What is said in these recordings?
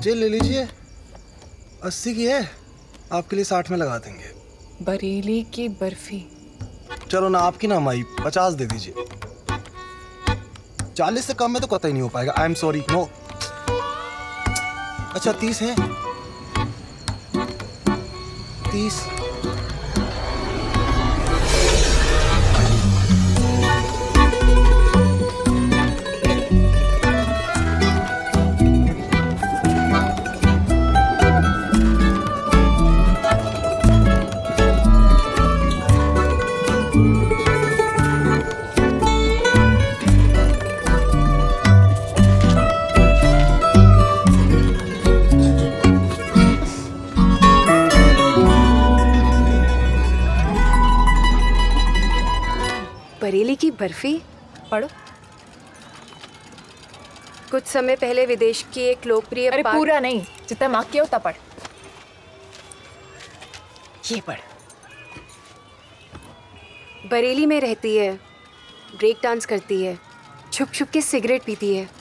जी ले लीजिए, 80 की है, आपके लिए 60 में लगा देंगे। बरेली की बर्फी। चलो ना आपकी ना हमारी, 50 दे दीजिए। 40 से कम में तो कतई नहीं हो पाएगा। I am sorry, no. अच्छा 30 है, 30। बरेली की बर्फी पढ़ो। कुछ समय पहले विदेश की एक लोकप्रिय अरे पूरा नहीं, जितना मार्क किया उतना पढ़। ये पढ़। बरेली में रहती है, ब्रेक डांस करती है, छुप छुप के सिगरेट पीती है,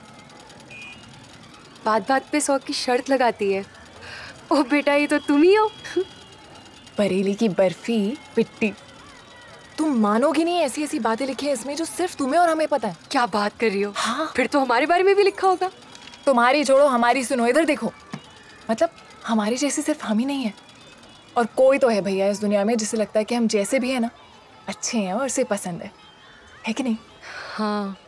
बात बात पे 100 की शर्त लगाती है। ओ बेटा, ये तो तुम ही हो। बरेली की बर्फी पिट्टी। तुम मानोगी नहीं, ऐसी ऐसी बातें लिखी है इसमें जो सिर्फ तुम्हें और हमें पता है। क्या बात कर रही हो? हाँ। फिर तो हमारे बारे में भी लिखा होगा। तुम्हारी छोड़ो, हमारी सुनो। इधर देखो, मतलब हमारे जैसे सिर्फ हम ही नहीं है, और कोई तो है भैया इस दुनिया में जिसे लगता है कि हम जैसे भी है ना अच्छे हैं और उसे पसंद है कि नहीं? हाँ,